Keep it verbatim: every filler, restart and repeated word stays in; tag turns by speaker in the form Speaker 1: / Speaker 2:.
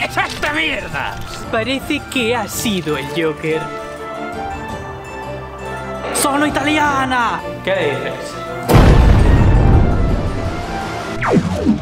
Speaker 1: es esta mierda?
Speaker 2: Parece que ha sido el Joker. ¡Sono italiana! ¿Qué dices?